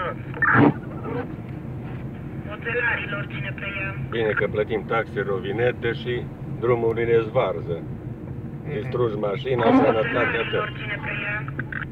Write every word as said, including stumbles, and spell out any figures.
Ocelarilor, cine preia? Bine că plătim taxe, rovinete și drumurile zvarză. Distrugi mașina, sănătate, atât. Cine preia?